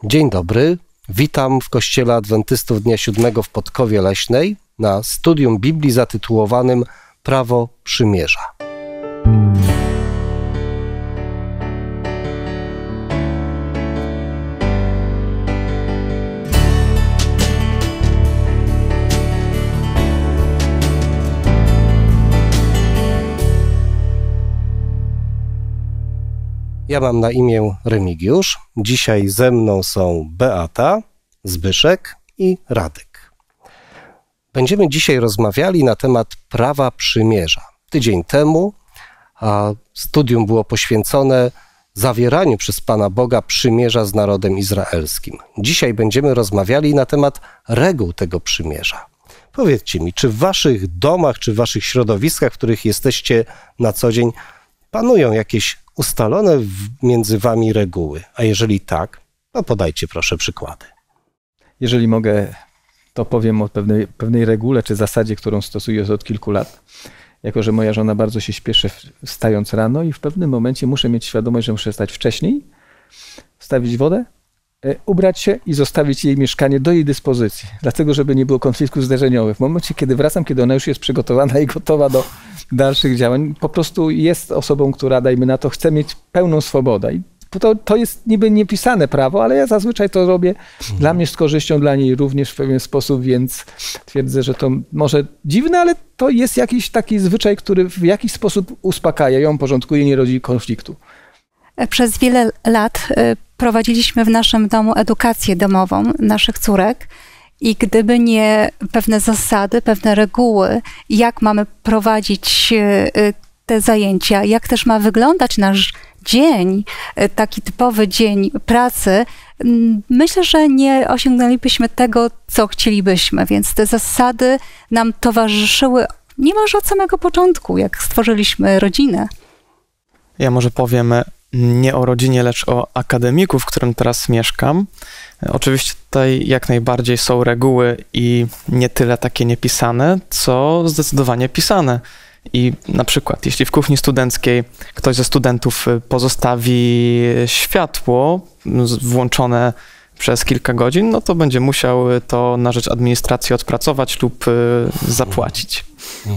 Dzień dobry, witam w Kościele Adwentystów Dnia Siódmego w Podkowie Leśnej na studium Biblii zatytułowanym Prawo Przymierza. Ja mam na imię Remigiusz. Dzisiaj ze mną są Beata, Zbyszek i Radek. Będziemy dzisiaj rozmawiali na temat prawa przymierza. Tydzień temu studium było poświęcone zawieraniu przez Pana Boga przymierza z narodem izraelskim. Dzisiaj będziemy rozmawiali na temat reguł tego przymierza. Powiedzcie mi, czy w waszych domach, czy w waszych środowiskach, w których jesteście na co dzień, panują jakieś ustalone między wami reguły? A jeżeli tak, to podajcie proszę przykłady. Jeżeli mogę, to powiem o pewnej regule czy zasadzie, którą stosuję od kilku lat. Jako że moja żona bardzo się śpieszy wstając rano i w pewnym momencie muszę mieć świadomość, że muszę wstać wcześniej, wstawić wodę, ubrać się i zostawić jej mieszkanie do jej dyspozycji. Dlatego, żeby nie było konfliktu zderzeniowych. W momencie, kiedy wracam, kiedy ona już jest przygotowana i gotowa do dalszych działań, po prostu jest osobą, która, dajmy na to, chce mieć pełną swobodę. I to jest niby niepisane prawo, ale ja zazwyczaj to robię dla mnie z korzyścią, dla niej również w pewien sposób, więc twierdzę, że to może dziwne, ale to jest jakiś taki zwyczaj, który w jakiś sposób uspokaja ją, porządkuje, nie rodzi konfliktu. Przez wiele lat prowadziliśmy w naszym domu edukację domową naszych córek i gdyby nie pewne zasady, pewne reguły, jak mamy prowadzić te zajęcia, jak też ma wyglądać nasz dzień, taki typowy dzień pracy, myślę, że nie osiągnęlibyśmy tego, co chcielibyśmy, więc te zasady nam towarzyszyły niemalże od samego początku, jak stworzyliśmy rodzinę. Ja może powiem nie o rodzinie, lecz o akademiku, w którym teraz mieszkam. Oczywiście tutaj jak najbardziej są reguły i nie tyle takie niepisane, co zdecydowanie pisane. I na przykład, jeśli w kuchni studenckiej ktoś ze studentów pozostawi światło włączone przez kilka godzin, no to będzie musiał to na rzecz administracji odpracować lub zapłacić.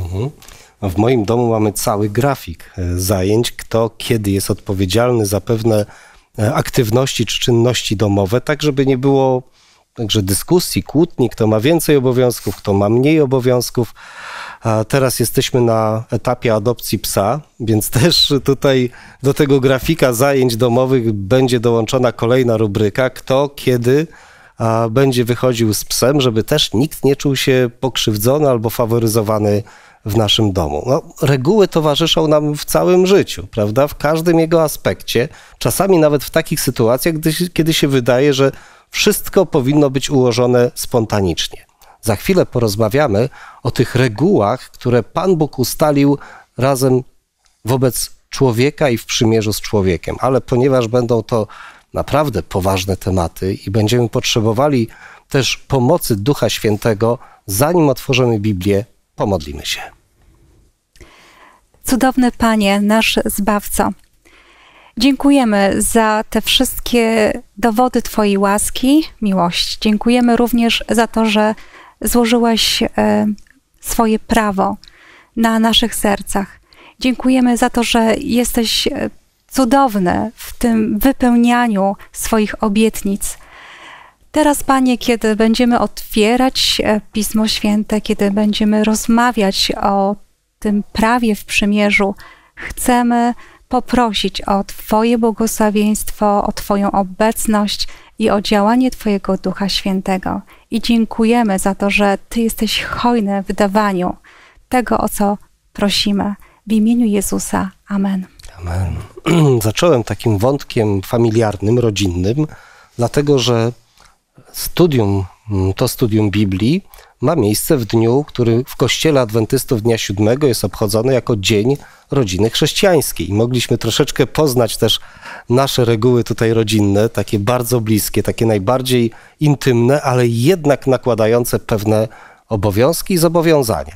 W moim domu mamy cały grafik zajęć, kto kiedy jest odpowiedzialny za pewne aktywności czy czynności domowe, tak żeby nie było także dyskusji, kłótni, kto ma więcej obowiązków, kto ma mniej obowiązków. A teraz jesteśmy na etapie adopcji psa, więc też tutaj do tego grafika zajęć domowych będzie dołączona kolejna rubryka, kto kiedy będzie wychodził z psem, żeby też nikt nie czuł się pokrzywdzony albo faworyzowany w naszym domu. No, reguły towarzyszą nam w całym życiu, prawda? W każdym jego aspekcie, czasami nawet w takich sytuacjach, kiedy się wydaje, że wszystko powinno być ułożone spontanicznie. Za chwilę porozmawiamy o tych regułach, które Pan Bóg ustalił razem wobec człowieka i w przymierzu z człowiekiem. Ale ponieważ będą to naprawdę poważne tematy i będziemy potrzebowali też pomocy Ducha Świętego, zanim otworzymy Biblię, pomodlimy się. Cudowny Panie, nasz Zbawco, dziękujemy za te wszystkie dowody Twojej łaski, miłości. Dziękujemy również za to, że złożyłeś swoje prawo na naszych sercach. Dziękujemy za to, że jesteś cudowny w tym wypełnianiu swoich obietnic. Teraz, Panie, kiedy będziemy otwierać Pismo Święte, kiedy będziemy rozmawiać o tym prawie w przymierzu, chcemy poprosić o Twoje błogosławieństwo, o Twoją obecność i o działanie Twojego Ducha Świętego. I dziękujemy za to, że Ty jesteś hojny w dawaniu tego, o co prosimy. W imieniu Jezusa. Amen. Amen. Zacząłem takim wątkiem familiarnym, rodzinnym, dlatego że studium Biblii ma miejsce w dniu, który w Kościele Adwentystów Dnia Siódmego jest obchodzony jako Dzień Rodziny Chrześcijańskiej. I mogliśmy troszeczkę poznać też nasze reguły tutaj rodzinne, takie bardzo bliskie, takie najbardziej intymne, ale jednak nakładające pewne obowiązki i zobowiązania.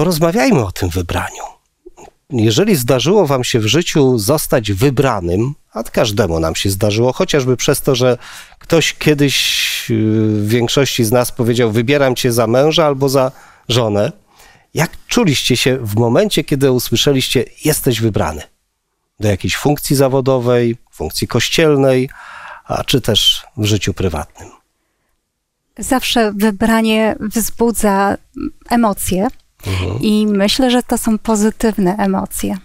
Porozmawiajmy o tym wybraniu. Jeżeli zdarzyło wam się w życiu zostać wybranym, A każdemu nam się zdarzyło, chociażby przez to, że ktoś kiedyś w większości z nas powiedział: wybieram cię za męża albo za żonę. Jak czuliście się w momencie, kiedy usłyszeliście: jesteś wybrany do jakiejś funkcji zawodowej, funkcji kościelnej, a czy też w życiu prywatnym? Zawsze wybranie wzbudza emocje i myślę, że to są pozytywne emocje.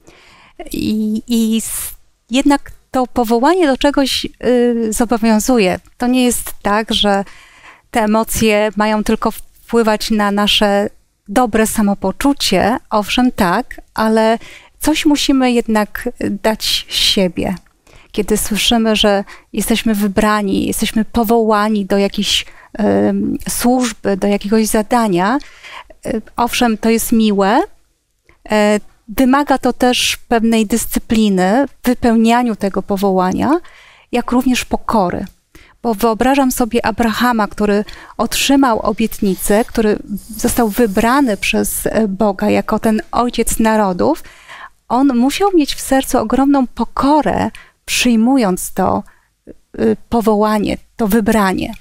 Jednak to powołanie do czegoś zobowiązuje. To nie jest tak, że te emocje mają tylko wpływać na nasze dobre samopoczucie. Owszem, tak, ale coś musimy jednak dać siebie. Kiedy słyszymy, że jesteśmy wybrani, jesteśmy powołani do jakiejś służby, do jakiegoś zadania, owszem, to jest miłe, wymaga to też pewnej dyscypliny w wypełnianiu tego powołania, jak również pokory. Bo wyobrażam sobie Abrahama, który otrzymał obietnicę, który został wybrany przez Boga jako ten ojciec narodów. On musiał mieć w sercu ogromną pokorę, przyjmując to powołanie, to wybranie.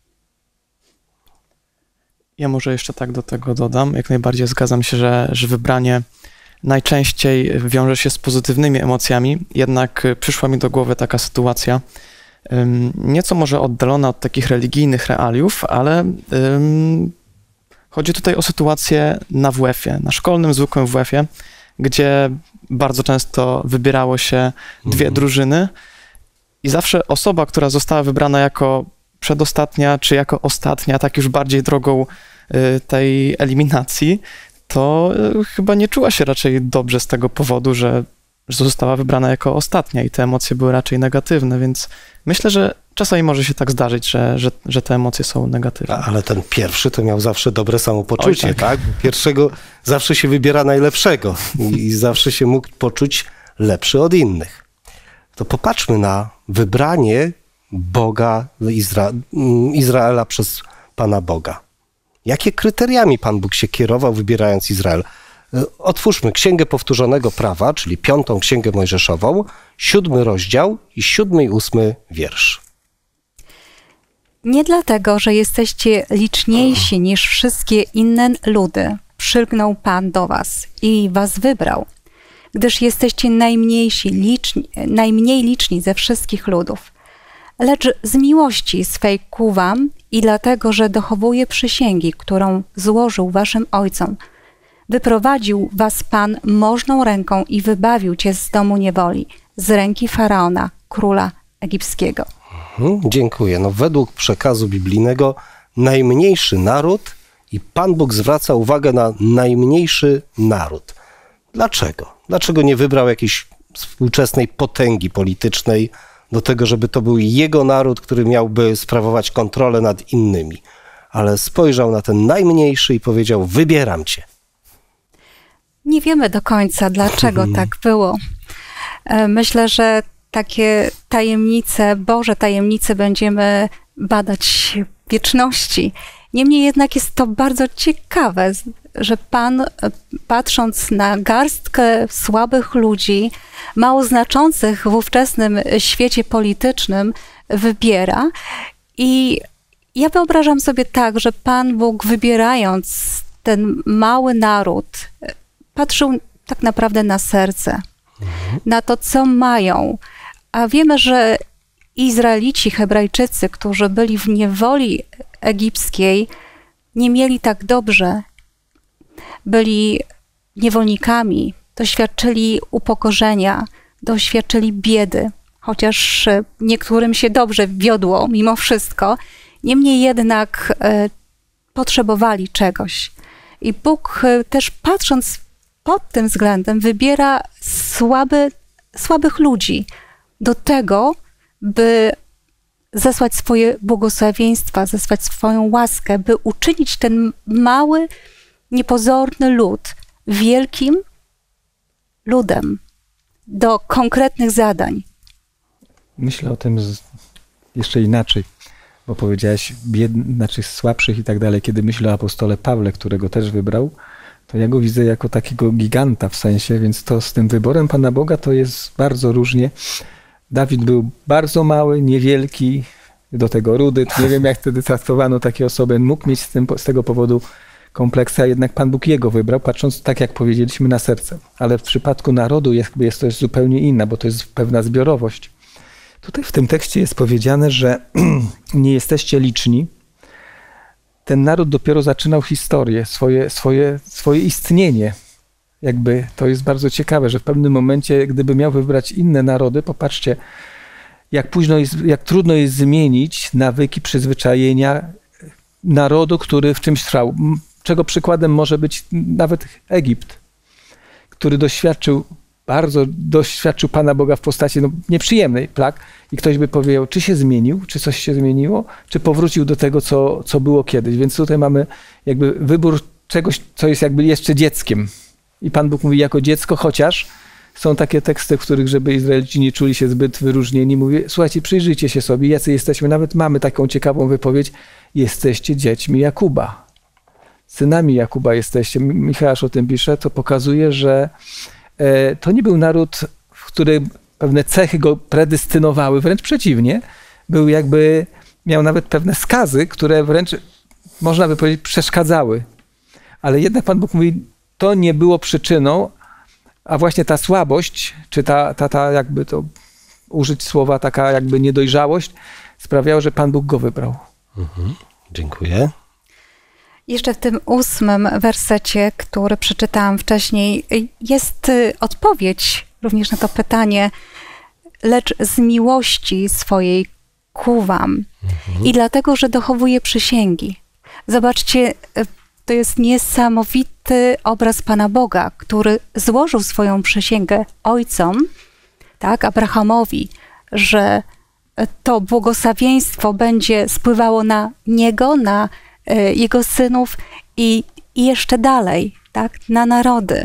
Ja może jeszcze tak do tego dodam. Jak najbardziej zgadzam się, że wybranie najczęściej wiąże się z pozytywnymi emocjami, jednak przyszła mi do głowy taka sytuacja, nieco może oddalona od takich religijnych realiów, ale chodzi tutaj o sytuację na WF-ie, na szkolnym, zwykłym WF-ie, gdzie bardzo często wybierało się dwie drużyny i zawsze osoba, która została wybrana jako przedostatnia, czy jako ostatnia, tak już bardziej drogą tej eliminacji, to chyba nie czuła się raczej dobrze z tego powodu, że została wybrana jako ostatnia i te emocje były raczej negatywne, więc myślę, że czasami może się tak zdarzyć, że te emocje są negatywne. Ale ten pierwszy to miał zawsze dobre samopoczucie, Oj, tak? Pierwszego zawsze się wybiera najlepszego i zawsze się mógł poczuć lepszy od innych. To popatrzmy na wybranie Boga, Izraela przez Pana Boga. Jakie kryteriami Pan Bóg się kierował, wybierając Izrael? Otwórzmy Księgę Powtórzonego Prawa, czyli 5. Księgę Mojżeszową, 7 rozdział i 7 i 8 wiersz. Nie dlatego, że jesteście liczniejsi niż wszystkie inne ludy, przylgnął Pan do was i was wybrał, gdyż jesteście najmniej liczni ze wszystkich ludów. Lecz z miłości swej ku wam i dlatego, że dochowuje przysięgi, którą złożył waszym ojcom, wyprowadził was Pan możną ręką i wybawił cię z domu niewoli, z ręki Faraona, króla egipskiego. Dziękuję. No, według przekazu biblijnego najmniejszy naród i Pan Bóg zwraca uwagę na najmniejszy naród. Dlaczego? Dlaczego nie wybrał jakiejś współczesnej potęgi politycznej do tego, żeby to był jego naród, który miałby sprawować kontrolę nad innymi? Ale spojrzał na ten najmniejszy i powiedział: wybieram cię. Nie wiemy do końca, dlaczego tak było. Myślę, że takie tajemnice, Boże tajemnice będziemy badać w wieczności. Niemniej jednak jest to bardzo ciekawe, że Pan, patrząc na garstkę słabych ludzi, mało znaczących w ówczesnym świecie politycznym, wybiera. I ja wyobrażam sobie tak, że Pan Bóg, wybierając ten mały naród, patrzył tak naprawdę na serce, na to, co mają. A wiemy, że Izraelici, Hebrajczycy, którzy byli w niewoli egipskiej, nie mieli tak dobrze. Byli niewolnikami, doświadczyli upokorzenia, doświadczyli biedy, chociaż niektórym się dobrze wiodło mimo wszystko. Niemniej jednak potrzebowali czegoś. I Bóg też, patrząc pod tym względem, wybiera słabych ludzi do tego, by zesłać swoje błogosławieństwa, zesłać swoją łaskę, by uczynić ten mały, niepozorny lud wielkim ludem do konkretnych zadań. Myślę o tym jeszcze inaczej, bo powiedziałaś znaczy słabszych i tak dalej. Kiedy myślę o apostole Pawle, którego też wybrał, to ja go widzę jako takiego giganta w sensie, więc to z tym wyborem Pana Boga to jest bardzo różnie. Dawid był bardzo mały, niewielki, do tego rudy. Nie wiem, jak wtedy traktowano takie osoby. Mógł mieć z tego powodu kompleksy, a jednak Pan Bóg jego wybrał, patrząc, tak jak powiedzieliśmy, na serce. Ale w przypadku narodu jest to zupełnie inna, bo to jest pewna zbiorowość. Tutaj w tym tekście jest powiedziane, że nie jesteście liczni. Ten naród dopiero zaczynał historię, swoje istnienie. Jakby to jest bardzo ciekawe, że w pewnym momencie, gdyby miał wybrać inne narody, popatrzcie, jak trudno jest zmienić nawyki, przyzwyczajenia narodu, który w czymś trwał. Czego przykładem może być nawet Egipt, który doświadczył Pana Boga w postaci nieprzyjemnej plag i ktoś by powiedział, czy się zmienił, czy coś się zmieniło, czy powrócił do tego, co było kiedyś. Więc tutaj mamy jakby wybór czegoś, co jest jakby jeszcze dzieckiem. I Pan Bóg mówi jako dziecko, chociaż są takie teksty, w których, żeby Izraelici nie czuli się zbyt wyróżnieni, mówi, słuchajcie, przyjrzyjcie się sobie, jacy jesteśmy. Nawet mamy taką ciekawą wypowiedź, jesteście dziećmi Jakuba. Synami Jakuba jesteście. Michał o tym pisze, to pokazuje, że to nie był naród, w którym pewne cechy go predestynowały, wręcz przeciwnie. Miał nawet pewne skazy, które wręcz, można by powiedzieć, przeszkadzały. Ale jednak Pan Bóg mówi, to nie było przyczyną, a właśnie ta słabość, czy ta jakby to użyć słowa, taka jakby niedojrzałość sprawiała, że Pan Bóg go wybrał. Dziękuję. Jeszcze w tym 8 wersecie, który przeczytałam wcześniej, jest odpowiedź również na to pytanie, lecz z miłości swojej ku wam i dlatego, że dochowuje przysięgi. Zobaczcie, to jest niesamowity obraz Pana Boga, który złożył swoją przysięgę ojcom, tak, Abrahamowi, że to błogosławieństwo będzie spływało na niego, na jego synów i jeszcze dalej, tak, na narody.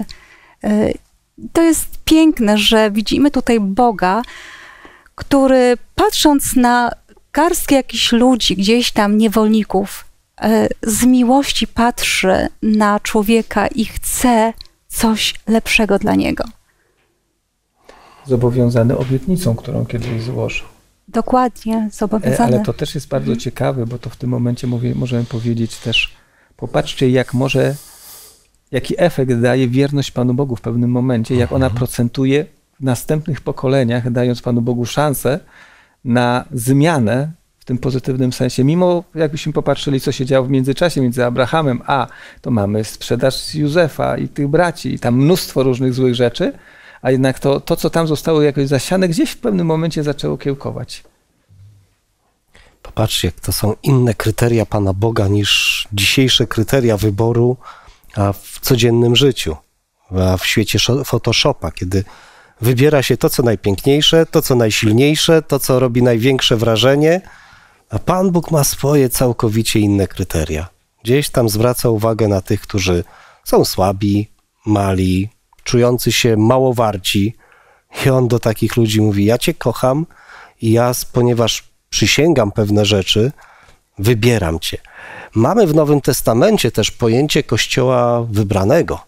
To jest piękne, że widzimy tutaj Boga, który patrząc na garstkę jakichś ludzi, gdzieś tam niewolników, z miłości patrzy na człowieka i chce coś lepszego dla niego. Zobowiązany obietnicą, którą kiedyś złożył. Dokładnie, zobowiązany. Ale to też jest bardzo ciekawe, bo to w tym momencie możemy powiedzieć też, popatrzcie, jaki efekt daje wierność Panu Bogu w pewnym momencie, jak ona procentuje w następnych pokoleniach, dając Panu Bogu szansę na zmianę w tym pozytywnym sensie. Mimo, jakbyśmy popatrzyli, co się działo w międzyczasie między Abrahamem, to mamy sprzedaż Józefa i tych braci, i tam mnóstwo różnych złych rzeczy, a jednak to, co tam zostało jakoś zasiane, gdzieś w pewnym momencie zaczęło kiełkować. Popatrzcie, jak to są inne kryteria Pana Boga niż dzisiejsze kryteria wyboru w codziennym życiu, w świecie Photoshopa, kiedy wybiera się to, co najpiękniejsze, to, co najsilniejsze, to, co robi największe wrażenie, a Pan Bóg ma swoje całkowicie inne kryteria. Gdzieś tam zwraca uwagę na tych, którzy są słabi, mali, czujący się małowarci. I on do takich ludzi mówi, ja cię kocham i ponieważ przysięgam pewne rzeczy, wybieram cię. Mamy w Nowym Testamencie też pojęcie Kościoła wybranego.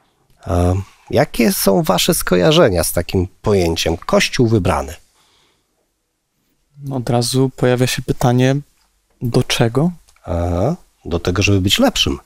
Jakie są wasze skojarzenia z takim pojęciem Kościół wybrany? Od razu pojawia się pytanie, do czego? Do tego, żeby być lepszym.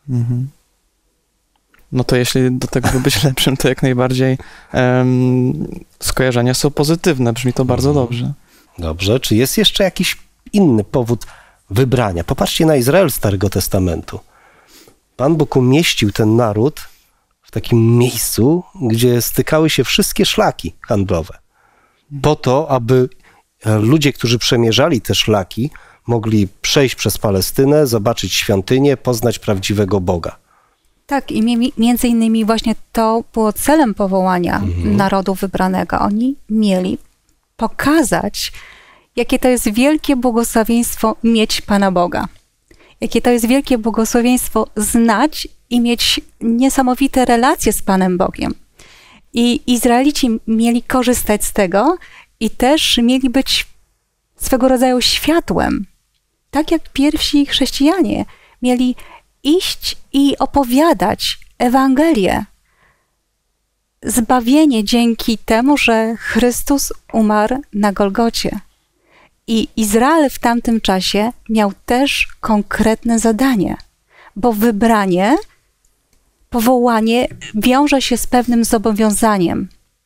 No to jeśli do tego, żeby być lepszym, to jak najbardziej skojarzenia są pozytywne. Brzmi to bardzo dobrze. Dobrze. Czy jest jeszcze jakiś inny powód wybrania? Popatrzcie na Izrael Starego Testamentu. Pan Bóg umieścił ten naród w takim miejscu, gdzie stykały się wszystkie szlaki handlowe. Po to, aby ludzie, którzy przemierzali te szlaki, mogli przejść przez Palestynę, zobaczyć świątynię, poznać prawdziwego Boga. Tak, i między innymi właśnie to było celem powołania narodu wybranego. Oni mieli pokazać, jakie to jest wielkie błogosławieństwo mieć Pana Boga. Jakie to jest wielkie błogosławieństwo znać i mieć niesamowite relacje z Panem Bogiem. I Izraelici mieli korzystać z tego i też mieli być swego rodzaju światłem. Tak jak pierwsi chrześcijanie mieli iść i opowiadać Ewangelię. zbawienie dzięki temu, że Chrystus umarł na Golgocie. I Izrael w tamtym czasie miał też konkretne zadanie, bo wybranie, powołanie wiąże się z pewnym zobowiązaniem.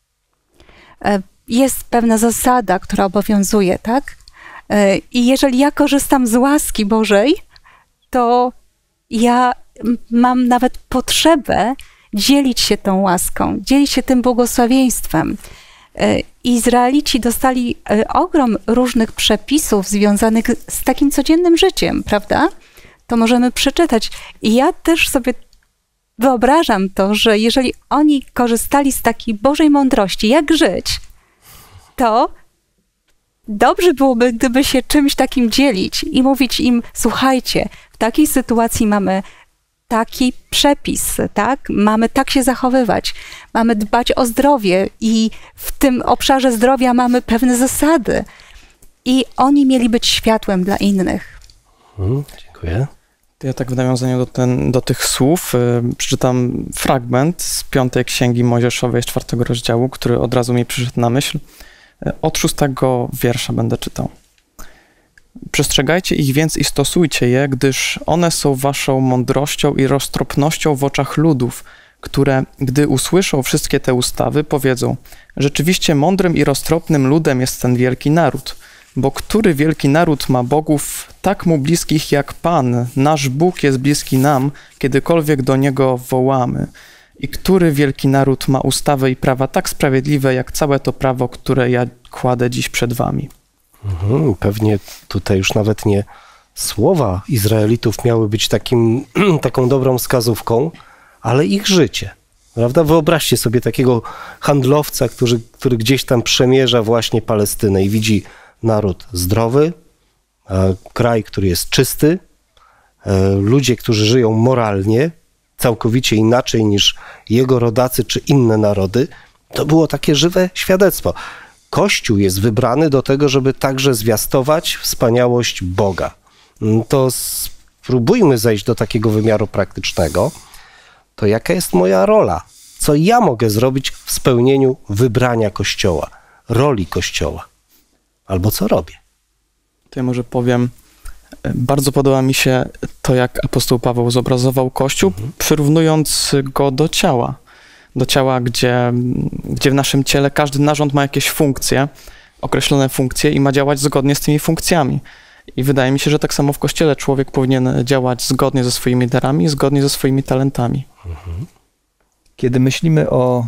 Jest pewna zasada, która obowiązuje, tak? I jeżeli ja korzystam z łaski Bożej, to ja mam nawet potrzebę dzielić się tą łaską, dzielić się tym błogosławieństwem. Izraelici dostali ogrom różnych przepisów związanych z takim codziennym życiem, prawda? To możemy przeczytać. I ja też sobie wyobrażam to, że jeżeli oni korzystali z takiej Bożej mądrości, jak żyć, to dobrze byłoby, gdyby się czymś takim dzielić i mówić im, słuchajcie, w takiej sytuacji mamy taki przepis, tak? Mamy tak się zachowywać, mamy dbać o zdrowie i w tym obszarze zdrowia mamy pewne zasady. I oni mieli być światłem dla innych. Dziękuję. Ja tak w nawiązaniu do tych słów przeczytam fragment z 5 Księgi Mojżeszowej, z 4 rozdziału, który od razu mi przyszedł na myśl. Od 6 wiersza będę czytał. Przestrzegajcie ich więc i stosujcie je, gdyż one są waszą mądrością i roztropnością w oczach ludów, które, gdy usłyszą wszystkie te ustawy, powiedzą: rzeczywiście mądrym i roztropnym ludem jest ten wielki naród, bo który wielki naród ma bogów tak mu bliskich jak Pan, nasz Bóg jest bliski nam, kiedykolwiek do Niego wołamy. I który wielki naród ma ustawy i prawa tak sprawiedliwe, jak całe to prawo, które ja kładę dziś przed wami. Pewnie tutaj już nawet nie słowa Izraelitów miały być taką dobrą wskazówką, ale ich życie. Prawda? Wyobraźcie sobie takiego handlowca, który gdzieś tam przemierza właśnie Palestynę i widzi naród zdrowy, kraj, który jest czysty, ludzie, którzy żyją moralnie, całkowicie inaczej niż jego rodacy czy inne narody. To było takie żywe świadectwo. Kościół jest wybrany do tego, żeby także zwiastować wspaniałość Boga. To spróbujmy zejść do takiego wymiaru praktycznego. To jaka jest moja rola? Co ja mogę zrobić w spełnieniu wybrania Kościoła, roli Kościoła? Albo co robię? To ja może powiem, bardzo podoba mi się to, jak apostoł Paweł zobrazował Kościół, przyrównując go do ciała. Do ciała, gdzie w naszym ciele każdy narząd ma jakieś funkcje, określone funkcje i ma działać zgodnie z tymi funkcjami. I wydaje mi się, że tak samo w Kościele człowiek powinien działać zgodnie ze swoimi darami, zgodnie ze swoimi talentami. Kiedy myślimy o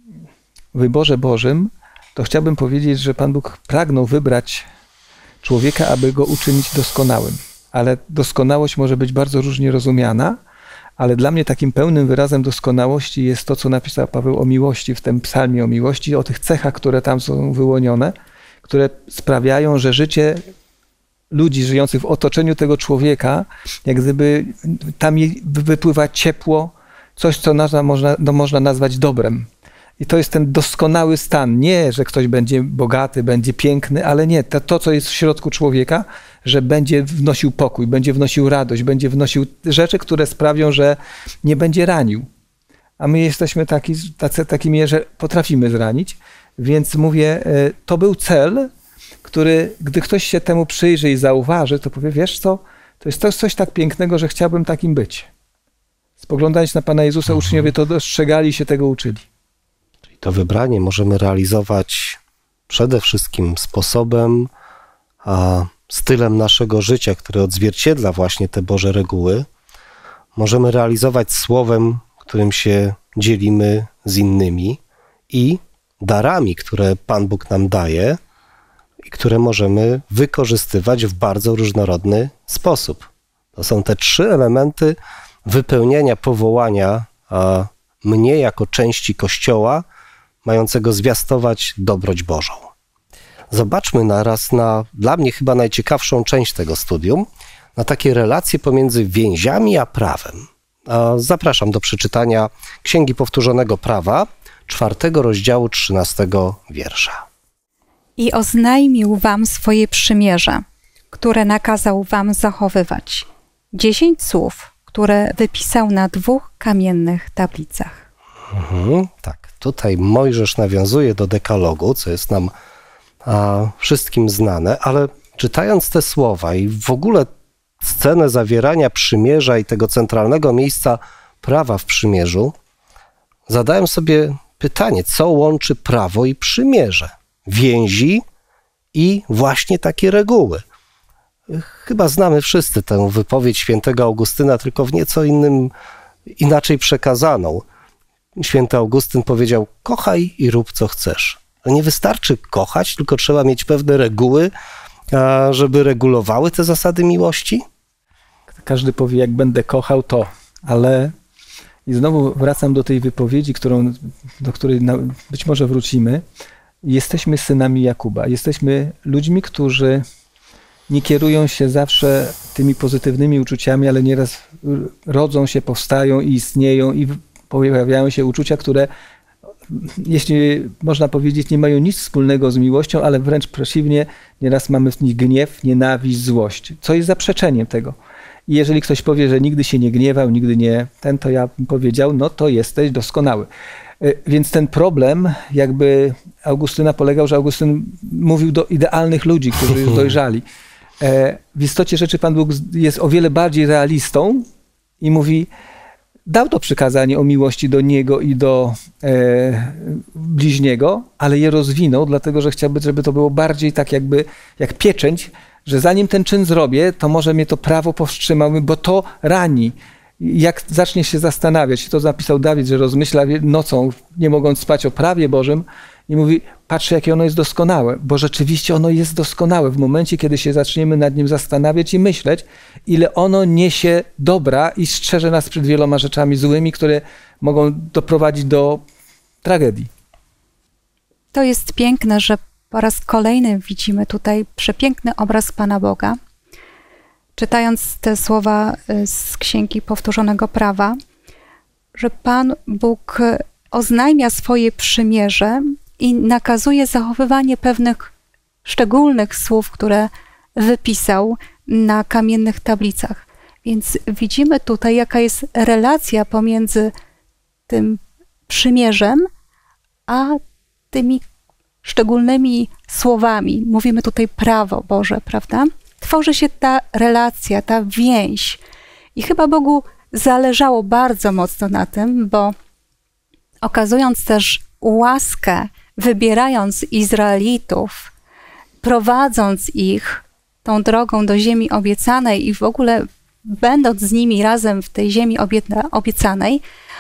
wyborze Bożym, to chciałbym powiedzieć, że Pan Bóg pragnął wybrać człowieka, aby go uczynić doskonałym. Ale doskonałość może być bardzo różnie rozumiana, ale dla mnie takim pełnym wyrazem doskonałości jest to, co napisał Paweł o miłości, w tym psalmie o miłości, o tych cechach, które tam są wyłonione, które sprawiają, że życie ludzi żyjących w otoczeniu tego człowieka, jak gdyby tam wypływa ciepło, coś, co można nazwać dobrem. I to jest ten doskonały stan. Nie, że ktoś będzie bogaty, będzie piękny, ale nie. To, co jest w środku człowieka, że będzie wnosił pokój, będzie wnosił radość, będzie wnosił rzeczy, które sprawią, że nie będzie ranił. A my jesteśmy takimi, że potrafimy zranić. Więc mówię, to był cel, który, gdy ktoś się temu przyjrzy i zauważy, to powie, wiesz co, to jest coś tak pięknego, że chciałbym takim być. Spoglądając na Pana Jezusa, uczniowie to dostrzegali, się tego uczyli. To wybranie możemy realizować przede wszystkim sposobem, stylem naszego życia, który odzwierciedla właśnie te Boże reguły. Możemy realizować słowem, którym się dzielimy z innymi i darami, które Pan Bóg nam daje i które możemy wykorzystywać w bardzo różnorodny sposób. To są te 3 elementy wypełniania powołania mnie jako części Kościoła, mającego zwiastować dobroć Bożą. Zobaczmy naraz na, dla mnie chyba najciekawszą część tego studium, na takie relacje pomiędzy więziami a prawem. Zapraszam do przeczytania Księgi Powtórzonego Prawa, 4 rozdziału, 13 wiersza. I oznajmił wam swoje przymierze, które nakazał wam zachowywać. 10 słów, które wypisał na 2 kamiennych tablicach. Tak. tutaj Mojżesz nawiązuje do dekalogu, co jest nam wszystkim znane, ale czytając te słowa i w ogóle scenę zawierania przymierza i tego centralnego miejsca prawa w przymierzu, zadałem sobie pytanie, co łączy prawo i przymierze? Więzi i właśnie takie reguły. Chyba znamy wszyscy tę wypowiedź świętego Augustyna, tylko w nieco inaczej przekazaną. Święty Augustyn powiedział, kochaj i rób co chcesz. Ale nie wystarczy kochać, tylko trzeba mieć pewne reguły, żeby regulowały te zasady miłości? Każdy powie, jak będę kochał, to, ale i znowu wracam do tej wypowiedzi, do której być może wrócimy. Jesteśmy synami Jakuba. Jesteśmy ludźmi, którzy nie kierują się zawsze tymi pozytywnymi uczuciami, ale nieraz rodzą się, powstają i istnieją i pojawiają się uczucia, które, jeśli można powiedzieć, nie mają nic wspólnego z miłością, ale wręcz przeciwnie, nieraz mamy w nich gniew, nienawiść, złość, co jest zaprzeczeniem tego. I jeżeli ktoś powie, że nigdy się nie gniewał, nigdy nie to ja bym powiedział, no to jesteś doskonały. Więc ten problem jakby Augustyna polegał, że Augustyn mówił do idealnych ludzi, którzy już dojrzali. W istocie rzeczy Pan Bóg jest o wiele bardziej realistą i mówi, dał to przykazanie o miłości do Niego i do bliźniego, ale je rozwinął, dlatego że chciałby, żeby to było bardziej tak jakby jak pieczęć, że zanim ten czyn zrobię, to może mnie to prawo powstrzymały, bo to rani. Jak zacznie się zastanawiać, to napisał Dawid, że rozmyśla nocą, nie mogąc spać o prawie Bożym i mówi, patrzcie, jakie ono jest doskonałe, bo rzeczywiście ono jest doskonałe w momencie, kiedy się zaczniemy nad nim zastanawiać i myśleć, ile ono niesie dobra i strzeże nas przed wieloma rzeczami złymi, które mogą doprowadzić do tragedii. To jest piękne, że po raz kolejny widzimy tutaj przepiękny obraz Pana Boga. Czytając te słowa z Księgi Powtórzonego Prawa, że Pan Bóg oznajmia swoje przymierze i nakazuje zachowywanie pewnych szczególnych słów, które wypisał na kamiennych tablicach. Więc widzimy tutaj, jaka jest relacja pomiędzy tym przymierzem, a tymi szczególnymi słowami. Mówimy tutaj prawo Boże, prawda? Tworzy się ta relacja, ta więź. I chyba Bogu zależało bardzo mocno na tym, bo okazując też łaskę, wybierając Izraelitów, prowadząc ich tą drogą do ziemi obiecanej i w ogóle będąc z nimi razem w tej ziemi obiecanej,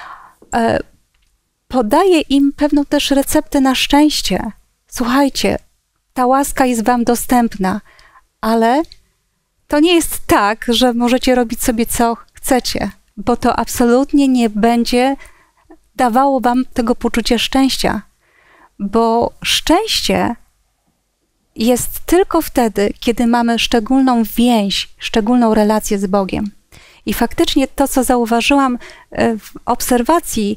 podaje im pewną też receptę na szczęście. Słuchajcie, ta łaska jest wam dostępna, ale to nie jest tak, że możecie robić sobie co chcecie, bo to absolutnie nie będzie dawało wam tego poczucia szczęścia, bo szczęście jest tylko wtedy, kiedy mamy szczególną więź, szczególną relację z Bogiem. I faktycznie to, co zauważyłam w obserwacji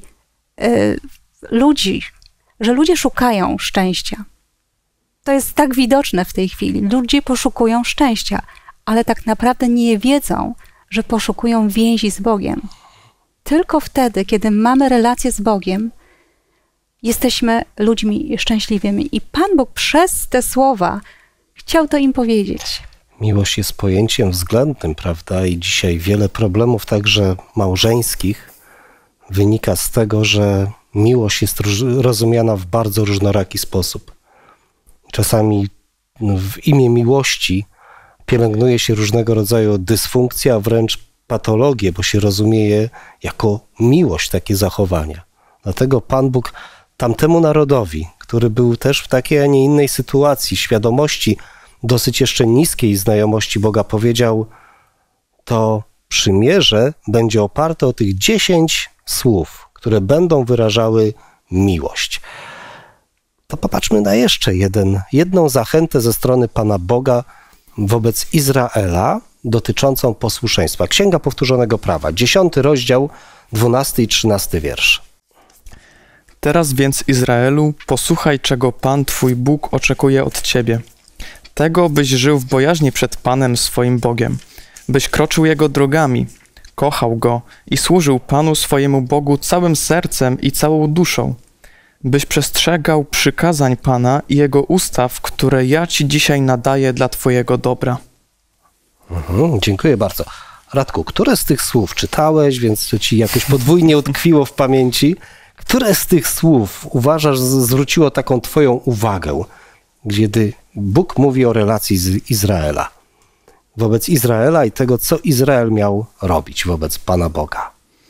ludzi, że ludzie szukają szczęścia. To jest tak widoczne w tej chwili. Ludzie poszukują szczęścia, ale tak naprawdę nie wiedzą, że poszukują więzi z Bogiem. Tylko wtedy, kiedy mamy relację z Bogiem, jesteśmy ludźmi szczęśliwymi. I Pan Bóg przez te słowa chciał to im powiedzieć. Miłość jest pojęciem względnym, prawda? I dzisiaj wiele problemów, także małżeńskich, wynika z tego, że miłość jest rozumiana w bardzo różnoraki sposób. Czasami w imię miłości pielęgnuje się różnego rodzaju dysfunkcje, a wręcz patologie, bo się rozumie je jako miłość, takie zachowania. Dlatego Pan Bóg tamtemu narodowi, który był też w takiej, a nie innej sytuacji, świadomości dosyć jeszcze niskiej znajomości Boga, powiedział, to przymierze będzie oparte o tych 10 słów, które będą wyrażały miłość. To popatrzmy na jeszcze jedną zachętę ze strony Pana Boga wobec Izraela dotyczącą posłuszeństwa. Księga Powtórzonego Prawa, 10 rozdział, 12 i 13 wiersz. Teraz więc, Izraelu, posłuchaj, czego Pan Twój Bóg oczekuje od Ciebie. Tego, byś żył w bojaźni przed Panem swoim Bogiem, byś kroczył Jego drogami, kochał Go i służył Panu swojemu Bogu całym sercem i całą duszą. byś przestrzegał przykazań Pana i Jego ustaw, które ja Ci dzisiaj nadaję dla Twojego dobra. Dziękuję bardzo. Radku, które z tych słów czytałeś, więc to ci jakoś podwójnie utkwiło w pamięci? Które z tych słów uważasz zwróciło taką twoją uwagę, kiedy Bóg mówi o relacji z Izraela? Wobec Izraela i tego, co Izrael miał robić wobec Pana Boga.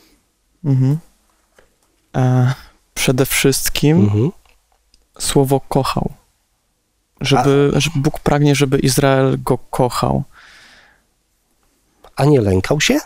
Przede wszystkim słowo kochał. Że Bóg pragnie, żeby Izrael go kochał. A nie lękał się?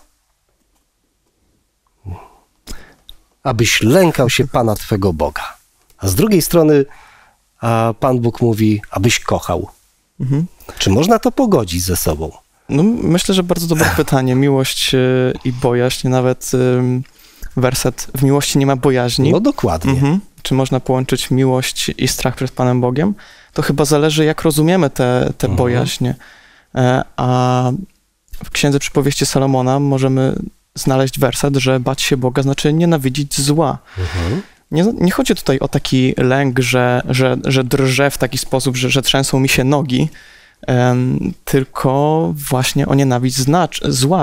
Abyś lękał się Pana Twego Boga. A z drugiej strony Pan Bóg mówi, abyś kochał. Czy można to pogodzić ze sobą? No, myślę, że bardzo dobre pytanie. Miłość i bojaźń, nawet werset w miłości nie ma bojaźni. No dokładnie. Czy można połączyć miłość i strach przed Panem Bogiem? To chyba zależy, jak rozumiemy te bojaźnie. A w Księdze Przypowieści Salomona możemy znaleźć werset, że bać się Boga znaczy nienawidzić zła. Nie chodzi tutaj o taki lęk, że drżę w taki sposób, że trzęsą mi się nogi, tylko właśnie o nienawiść zła,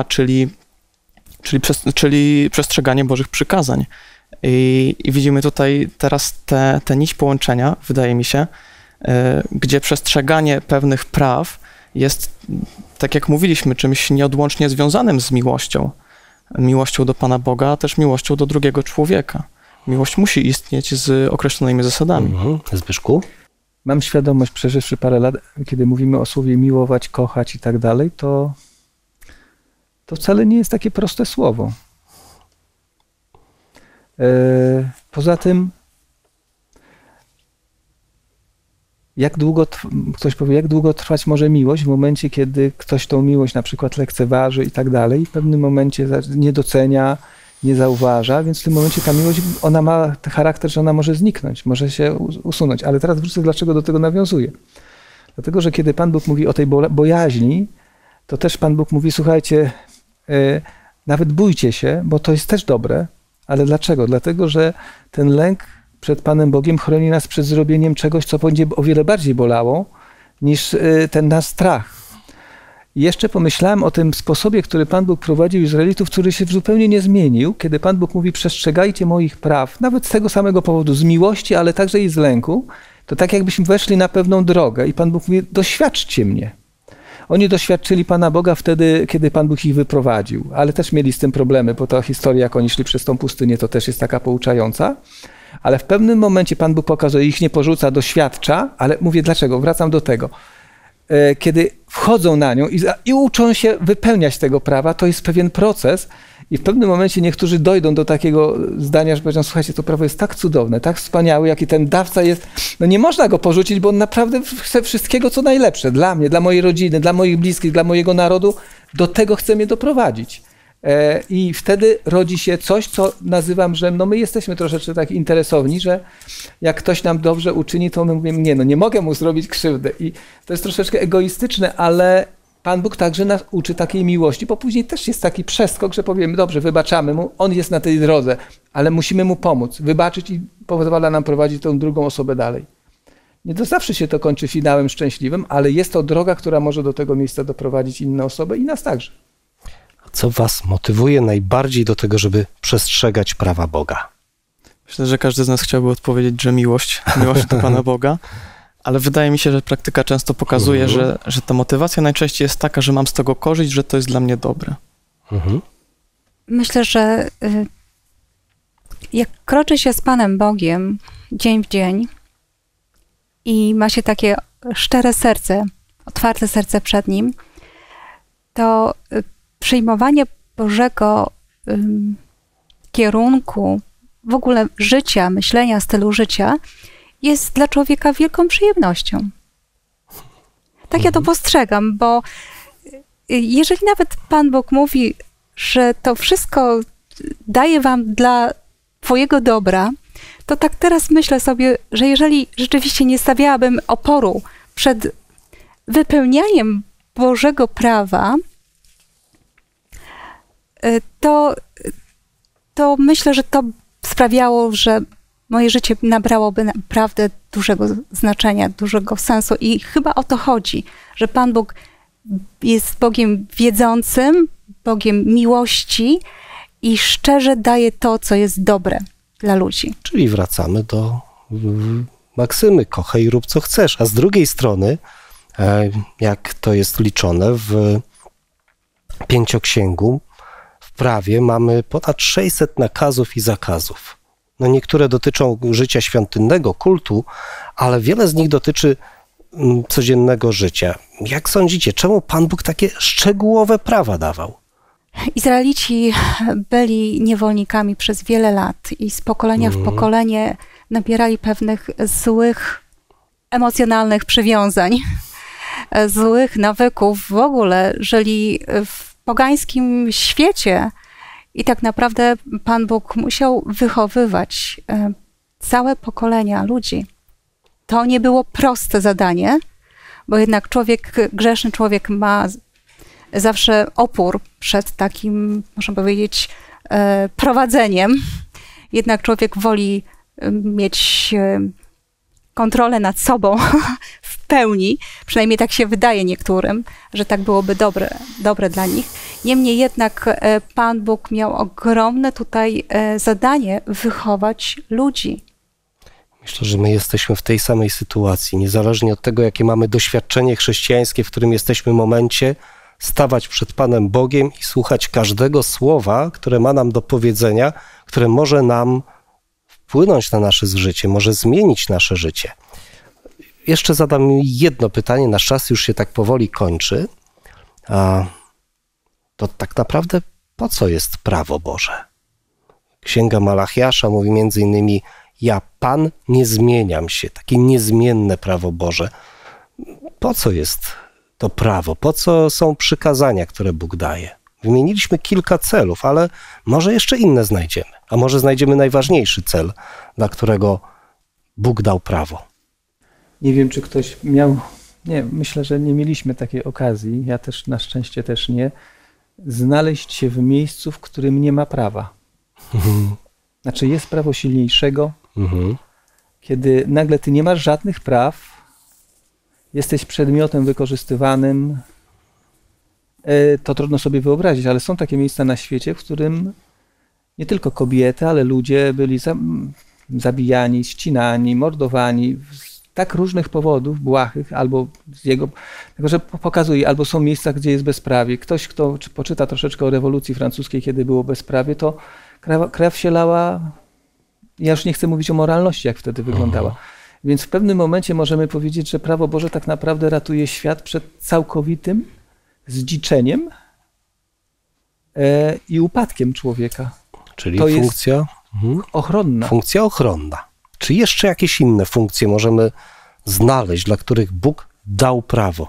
czyli przestrzeganie Bożych przykazań. I widzimy tutaj teraz tę nić połączenia, wydaje mi się, gdzie przestrzeganie pewnych praw jest, tak jak mówiliśmy, czymś nieodłącznie związanym z miłością. Miłością do Pana Boga, a też miłością do drugiego człowieka. Miłość musi istnieć z określonymi zasadami. Zbyszku? Mam świadomość, przeżywszy parę lat, kiedy mówimy o słowie miłować, kochać i tak dalej, to wcale nie jest takie proste słowo. Poza tym, ktoś powie, jak długo trwać może miłość w momencie, kiedy ktoś tą miłość na przykład lekceważy i tak dalej, i w pewnym momencie nie docenia, nie zauważa, więc w tym momencie ta miłość, ona ma charakter, że ona może zniknąć, może się usunąć. Ale teraz wrócę, dlaczego do tego nawiązuję. Dlatego, że kiedy Pan Bóg mówi o tej bojaźni, to też Pan Bóg mówi, słuchajcie, nawet bójcie się, bo to jest też dobre. Ale dlaczego? Dlatego, że ten lęk przed Panem Bogiem chroni nas przed zrobieniem czegoś, co będzie o wiele bardziej bolało niż ten nasz strach. I jeszcze pomyślałem o tym sposobie, który Pan Bóg prowadził Izraelitów, który się zupełnie nie zmienił, kiedy Pan Bóg mówi, przestrzegajcie moich praw, nawet z tego samego powodu, z miłości, ale także i z lęku, to tak jakbyśmy weszli na pewną drogę i Pan Bóg mówi, doświadczcie mnie. Oni doświadczyli Pana Boga wtedy, kiedy Pan Bóg ich wyprowadził, ale też mieli z tym problemy, bo ta historia, jak oni szli przez tą pustynię, to też jest taka pouczająca. Ale w pewnym momencie Pan Bóg pokazuje, ich nie porzuca, doświadcza, ale mówię dlaczego, wracam do tego. Kiedy wchodzą na nią i uczą się wypełniać tego prawa, to jest pewien proces i w pewnym momencie niektórzy dojdą do takiego zdania, że powiedzą, słuchajcie, to prawo jest tak cudowne, tak wspaniałe, jaki ten dawca jest, no nie można go porzucić, bo on naprawdę chce wszystkiego, co najlepsze dla mnie, dla mojej rodziny, dla moich bliskich, dla mojego narodu, do tego chce mnie doprowadzić. I wtedy rodzi się coś, co nazywam, że no my jesteśmy troszeczkę tak interesowni, że jak ktoś nam dobrze uczyni, to my mówimy, nie mogę mu zrobić krzywdy. I to jest troszeczkę egoistyczne, ale Pan Bóg także nas uczy takiej miłości, bo później też jest taki przeskok, że powiemy, dobrze, wybaczamy mu, on jest na tej drodze, ale musimy mu pomóc, wybaczyć i pozwala nam prowadzić tą drugą osobę dalej. Nie to zawsze się to kończy finałem szczęśliwym, ale jest to droga, która może do tego miejsca doprowadzić inne osoby i nas także. Co was motywuje najbardziej do tego, żeby przestrzegać prawa Boga? Myślę, że każdy z nas chciałby odpowiedzieć, że miłość do Pana Boga, ale wydaje mi się, że praktyka często pokazuje, że ta motywacja najczęściej jest taka, że mam z tego korzyść, że to jest dla mnie dobre. Myślę, że jak kroczy się z Panem Bogiem dzień w dzień i ma się takie szczere serce, otwarte serce przed Nim, to przyjmowanie Bożego kierunku, w ogóle życia, myślenia, stylu życia jest dla człowieka wielką przyjemnością. Tak ja to postrzegam, bo jeżeli nawet Pan Bóg mówi, że to wszystko daje wam dla twojego dobra, to tak teraz myślę sobie, że jeżeli rzeczywiście nie stawiałabym oporu przed wypełnianiem Bożego prawa, to myślę, że to sprawiało, że moje życie nabrałoby naprawdę dużego znaczenia, dużego sensu. I chyba o to chodzi, że Pan Bóg jest Bogiem wiedzącym, Bogiem miłości i szczerze daje to, co jest dobre dla ludzi. Czyli wracamy do maksymy: kochaj i rób co chcesz. A z drugiej strony, jak to jest liczone w Pięcioksięgu, w prawie mamy ponad 600 nakazów i zakazów. No niektóre dotyczą życia świątynnego, kultu, ale wiele z nich dotyczy codziennego życia. Jak sądzicie, czemu Pan Bóg takie szczegółowe prawa dawał? Izraelici byli niewolnikami przez wiele lat i z pokolenia w pokolenie nabierali pewnych złych, emocjonalnych przywiązań, złych nawyków. W ogóle żyli w pogańskim świecie i tak naprawdę Pan Bóg musiał wychowywać całe pokolenia ludzi. To nie było proste zadanie, bo jednak grzeszny człowiek ma zawsze opór przed takim, można powiedzieć, prowadzeniem. Jednak człowiek woli mieć kontrolę nad sobą w pełni, przynajmniej tak się wydaje niektórym, że tak byłoby dobre dla nich. Niemniej jednak Pan Bóg miał ogromne tutaj zadanie wychować ludzi. Myślę, że my jesteśmy w tej samej sytuacji, niezależnie od tego, jakie mamy doświadczenie chrześcijańskie, w którym jesteśmy momencie, stawać przed Panem Bogiem i słuchać każdego słowa, które ma nam do powiedzenia, które może nam wpłynąć na nasze życie, może zmienić nasze życie. Jeszcze zadam jedno pytanie, nasz czas już się tak powoli kończy. To tak naprawdę po co jest prawo Boże? Księga Malachiasza mówi między innymi: ja, Pan, nie zmieniam się. Takie niezmienne prawo Boże. Po co jest to prawo? Po co są przykazania, które Bóg daje? Wymieniliśmy kilka celów, ale może jeszcze inne znajdziemy. A może znajdziemy najważniejszy cel, dla którego Bóg dał prawo. Nie wiem, czy ktoś miał... Nie, myślę, że nie mieliśmy takiej okazji, ja też na szczęście też nie, znaleźć się w miejscu, w którym nie ma prawa. Znaczy jest prawo silniejszego, kiedy nagle ty nie masz żadnych praw, jesteś przedmiotem wykorzystywanym, to trudno sobie wyobrazić, ale są takie miejsca na świecie, w którym nie tylko kobiety, ale ludzie byli zabijani, ścinani, mordowani z tak różnych powodów, błahych, albo z jego, tylko że pokazuje, albo są miejsca, gdzie jest bezprawie. Ktoś, kto poczyta troszeczkę o rewolucji francuskiej, kiedy było bezprawie, to krew się lała. Ja już nie chcę mówić o moralności, jak wtedy wyglądała. Więc w pewnym momencie możemy powiedzieć, że prawo Boże tak naprawdę ratuje świat przed całkowitym zdziczeniem i upadkiem człowieka. Czyli to funkcja jest ochronna. Funkcja ochronna. Czy jeszcze jakieś inne funkcje możemy znaleźć, dla których Bóg dał prawo?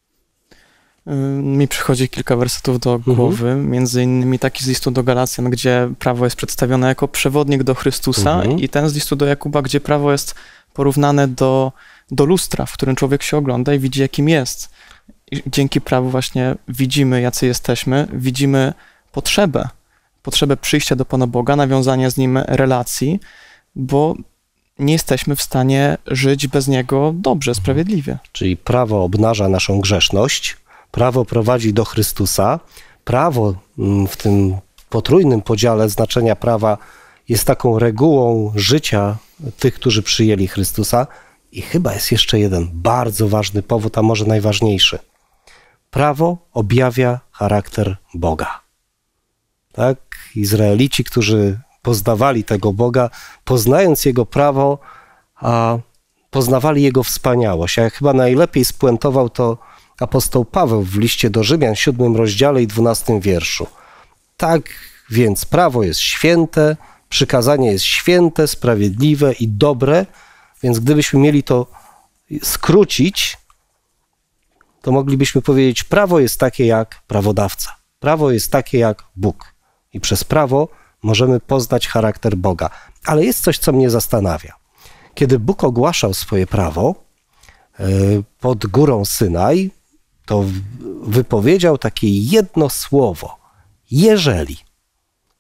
Mi przychodzi kilka wersetów do głowy, między innymi taki z listu do Galacjan, gdzie prawo jest przedstawione jako przewodnik do Chrystusa i ten z listu do Jakuba, gdzie prawo jest porównane do lustra, w którym człowiek się ogląda i widzi, jakim jest. I dzięki prawu właśnie widzimy, jacy jesteśmy, widzimy potrzebę przyjścia do Pana Boga, nawiązania z Nim relacji, bo nie jesteśmy w stanie żyć bez Niego dobrze, sprawiedliwie. Czyli prawo obnaża naszą grzeszność, prawo prowadzi do Chrystusa, prawo w tym potrójnym podziale znaczenia prawa jest taką regułą życia tych, którzy przyjęli Chrystusa. I chyba jest jeszcze jeden bardzo ważny powód, a może najważniejszy. Prawo objawia charakter Boga. Tak? Izraelici, którzy poznawali tego Boga, poznając Jego prawo, poznawali Jego wspaniałość. A chyba najlepiej spuentował to apostoł Paweł w liście do Rzymian, 7 rozdziale i 12 wierszu. Tak więc prawo jest święte, przykazanie jest święte, sprawiedliwe i dobre, więc gdybyśmy mieli to skrócić, to moglibyśmy powiedzieć, prawo jest takie jak prawodawca. Prawo jest takie jak Bóg. I przez prawo możemy poznać charakter Boga. Ale jest coś, co mnie zastanawia. Kiedy Bóg ogłaszał swoje prawo pod górą Synaj, to wypowiedział takie jedno słowo. Jeżeli.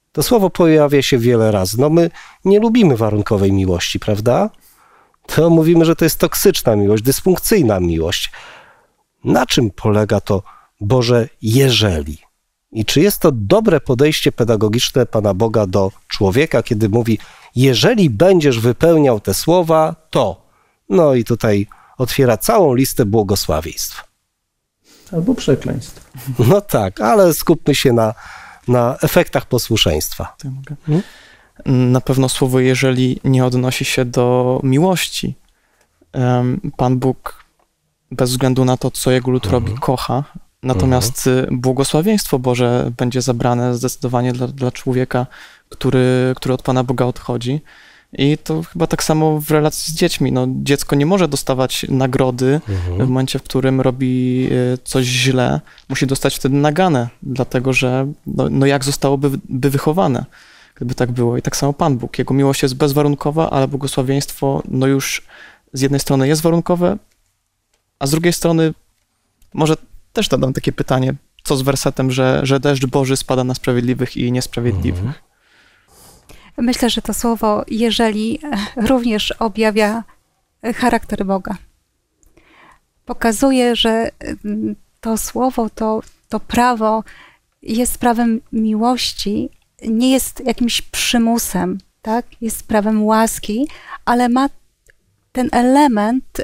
To słowo pojawia się wiele razy. No my nie lubimy warunkowej miłości, prawda? To mówimy, że to jest toksyczna miłość, dysfunkcyjna miłość. Na czym polega to Boże jeżeli? I czy jest to dobre podejście pedagogiczne Pana Boga do człowieka, kiedy mówi, jeżeli będziesz wypełniał te słowa, to... No i tutaj otwiera całą listę błogosławieństw. Albo przekleństw. No tak, ale skupmy się na efektach posłuszeństwa. Na pewno słowo jeżeli nie odnosi się do miłości. Pan Bóg bez względu na to, co jego lud robi, kocha. Natomiast błogosławieństwo Boże będzie zabrane zdecydowanie dla człowieka, który od Pana Boga odchodzi. I to chyba tak samo w relacji z dziećmi. No, dziecko nie może dostawać nagrody w momencie, w którym robi coś źle. Musi dostać wtedy naganę, dlatego że no jak zostałoby wychowane, gdyby tak było. I tak samo Pan Bóg. Jego miłość jest bezwarunkowa, ale błogosławieństwo no już z jednej strony jest warunkowe, a z drugiej strony może też dodam takie pytanie, co z wersetem, że deszcz Boży spada na sprawiedliwych i niesprawiedliwych. Myślę, że to słowo jeżeli również objawia charakter Boga. Pokazuje, że to słowo, to prawo jest prawem miłości, nie jest jakimś przymusem, tak? Jest prawem łaski, ale ma ten element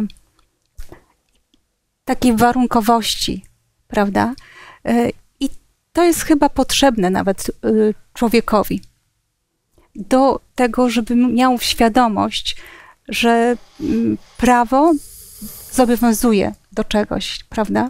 takiej warunkowości, prawda? I to jest chyba potrzebne nawet człowiekowi. Do tego, żeby miał świadomość, że prawo zobowiązuje do czegoś, prawda?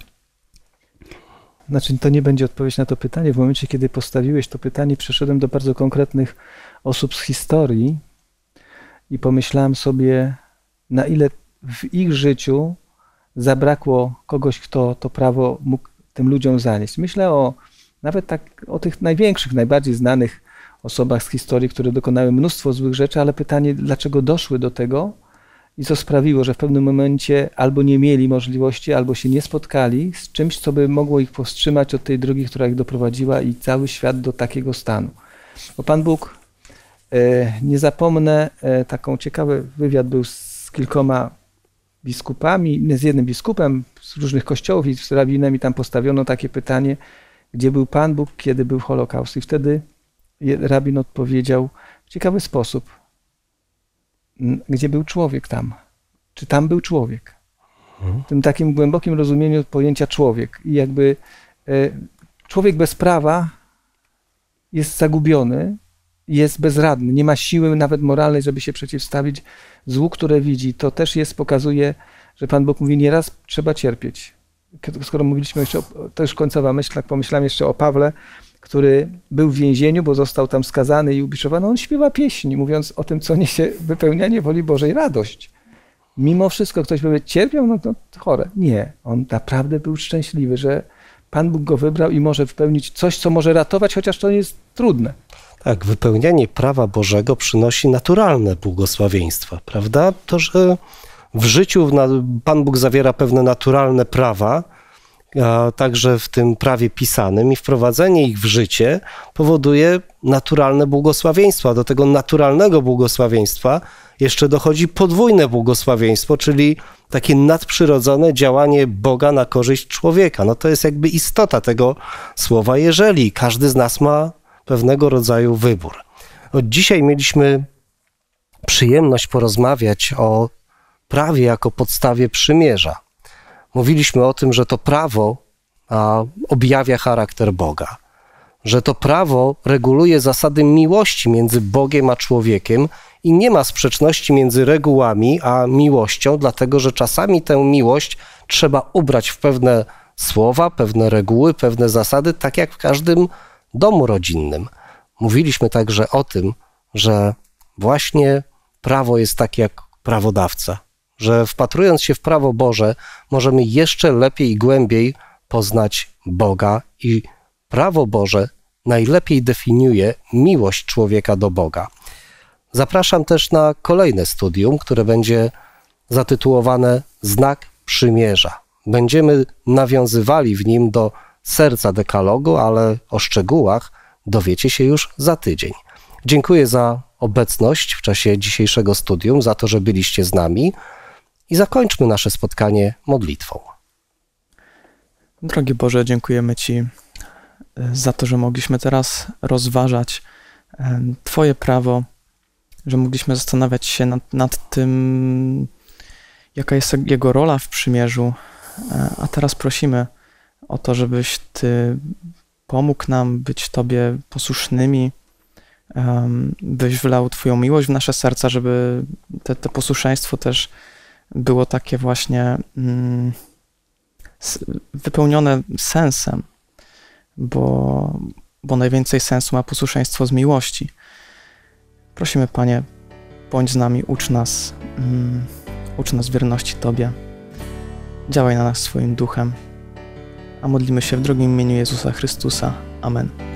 Znaczy, to nie będzie odpowiedź na to pytanie. W momencie, kiedy postawiłeś to pytanie, przeszedłem do bardzo konkretnych osób z historii i pomyślałem sobie, na ile w ich życiu zabrakło kogoś, kto to prawo mógł tym ludziom zanieść. Myślę nawet tak o tych największych, najbardziej znanych osobach z historii, które dokonały mnóstwo złych rzeczy, ale pytanie, dlaczego doszły do tego i co sprawiło, że w pewnym momencie albo nie mieli możliwości, albo się nie spotkali z czymś, co by mogło ich powstrzymać od tej drogi, która ich doprowadziła i cały świat do takiego stanu. Bo Pan Bóg, nie zapomnę, taką ciekawy wywiad był z kilkoma biskupami, z jednym biskupem z różnych kościołów i z rabinem i tam postawiono takie pytanie, gdzie był Pan Bóg, kiedy był Holokaust. I wtedy rabin odpowiedział w ciekawy sposób, gdzie był człowiek tam? Czy tam był człowiek? W tym takim głębokim rozumieniu pojęcia człowiek. I jakby człowiek bez prawa jest zagubiony, jest bezradny, nie ma siły nawet moralnej, żeby się przeciwstawić złu, które widzi. To też pokazuje, że Pan Bóg mówi, nieraz trzeba cierpieć. Skoro mówiliśmy jeszcze, to już końcowa myśl, tak pomyślałem jeszcze o Pawle, który był w więzieniu, bo został tam skazany i ubiczowany. On śpiewa pieśni, mówiąc o tym, co niesie wypełnianie woli Bożej, radość. Mimo wszystko ktoś powie, cierpiał, no to chore. Nie, on naprawdę był szczęśliwy, że Pan Bóg go wybrał i może wypełnić coś, co może ratować, chociaż to jest trudne. Tak, wypełnianie prawa Bożego przynosi naturalne błogosławieństwa, prawda? To, że w życiu Pan Bóg zawiera pewne naturalne prawa, a także w tym prawie pisanym i wprowadzenie ich w życie powoduje naturalne błogosławieństwa. Do tego naturalnego błogosławieństwa jeszcze dochodzi podwójne błogosławieństwo, czyli takie nadprzyrodzone działanie Boga na korzyść człowieka. No to jest jakby istota tego słowa jeżeli. Każdy z nas ma pewnego rodzaju wybór. Dzisiaj mieliśmy przyjemność porozmawiać o prawie jako podstawie przymierza. Mówiliśmy o tym, że to prawo objawia charakter Boga, że to prawo reguluje zasady miłości między Bogiem a człowiekiem i nie ma sprzeczności między regułami a miłością, dlatego że czasami tę miłość trzeba ubrać w pewne słowa, pewne reguły, pewne zasady, tak jak w każdym domu rodzinnym. Mówiliśmy także o tym, że właśnie prawo jest takie jak prawodawca, że wpatrując się w prawo Boże, możemy jeszcze lepiej i głębiej poznać Boga i prawo Boże najlepiej definiuje miłość człowieka do Boga. Zapraszam też na kolejne studium, które będzie zatytułowane Znak Przymierza. Będziemy nawiązywali w nim do serca dekalogu, ale o szczegółach dowiecie się już za tydzień. Dziękuję za obecność w czasie dzisiejszego studium, za to, że byliście z nami i zakończmy nasze spotkanie modlitwą. Drogi Boże, dziękujemy Ci za to, że mogliśmy teraz rozważać Twoje prawo, że mogliśmy zastanawiać się nad tym, jaka jest jego rola w przymierzu, a teraz prosimy o to, żebyś Ty pomógł nam być Tobie posłusznymi, byś wlał Twoją miłość w nasze serca, żeby to posłuszeństwo też było takie właśnie wypełnione sensem, bo najwięcej sensu ma posłuszeństwo z miłości. Prosimy, Panie, bądź z nami, ucz nas wierności Tobie, działaj na nas swoim duchem, a modlimy się w drogim imieniu Jezusa Chrystusa. Amen.